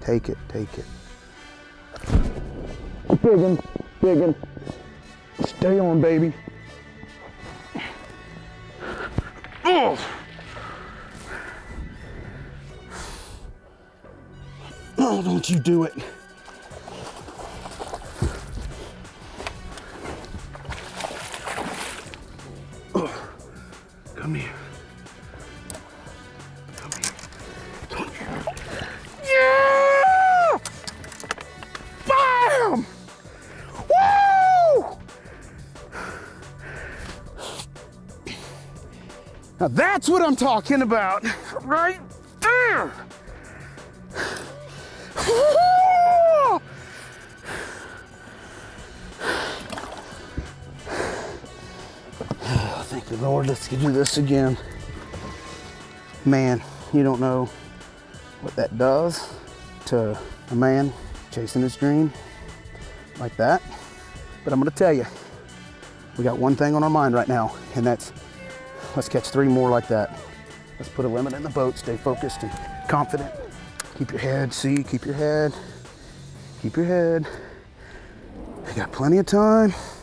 Take it, take it. Biggin, biggin. Stay on, baby. Oh! Oh, don't you do it. Oh, come here. Come here. Don't you. Yeah! Bam! Woo! Now that's what I'm talking about, right there. Thank the Lord, let's do this again. Man, you don't know what that does to a man chasing his dream like that. But I'm gonna tell you, we got one thing on our mind right now, and that's let's catch 3 more like that. Let's put a limit in the boat, stay focused and confident. Keep your head, keep your head. Keep your head. You got plenty of time.